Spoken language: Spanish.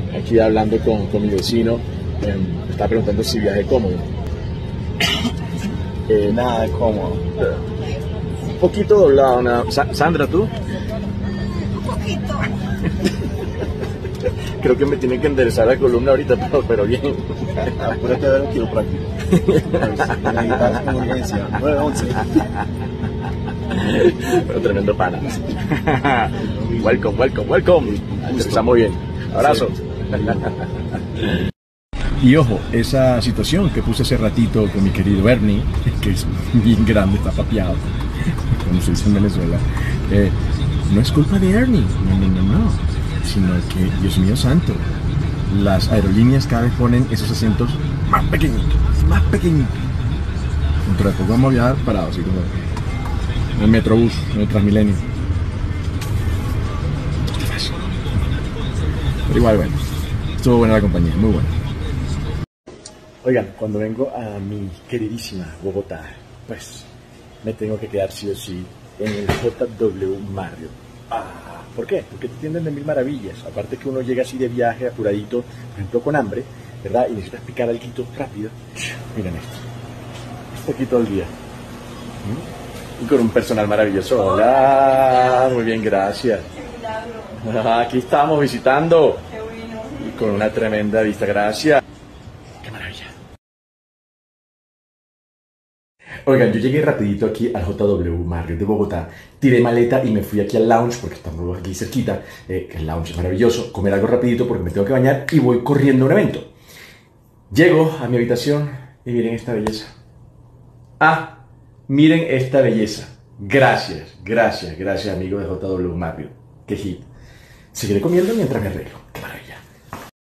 aquí hablando con mi vecino, me estaba preguntando si viaje cómodo. Nada de cómodo. Un poquito doblado, nada. Sandra, ¿tú? Un poquito. Creo que me tienen que enderezar la columna ahorita, pero bien. Apúrate a ver el quiropráctico. Necesitas con urgencia. 911. Pero tremendo pana. Welcome. Estamos bien. Abrazo. Y ojo, esa situación que puse hace ratito con mi querido Bernie, que es bien grande, está papeado, como se dice en Venezuela, no es culpa de Ernie, no, sino que, Dios mío santo, las aerolíneas cada vez ponen esos asientos más pequeñitos. Dentro de poco vamos a viajar parados, así como en el Metrobús, en el Transmilenio. Pero igual, bueno, estuvo buena la compañía, muy buena. Oigan, cuando vengo a mi queridísima Bogotá, pues me tengo que quedar sí o sí en el JW Marriott. ¿Por qué? Porque te atienden de mil maravillas. Aparte que uno llega así de viaje, apuradito, por ejemplo con hambre, ¿verdad? Y necesitas picar algo rápido. Miren esto. Un poquito al día. Y con un personal maravilloso. Hola, muy bien, gracias. Qué milagro. Aquí estamos visitando. Qué bueno. Y con una tremenda vista, gracias. ¡Qué maravilla! Oigan, yo llegué rapidito aquí al JW Marriott de Bogotá, tiré maleta y me fui aquí al lounge, porque estamos aquí cerquita, que el lounge es maravilloso, comer algo rapidito porque me tengo que bañar y voy corriendo a un evento. Llego a mi habitación y miren esta belleza. Miren esta belleza. Gracias, amigos de JW Marriott. Qué hit. Seguiré comiendo mientras me arreglo.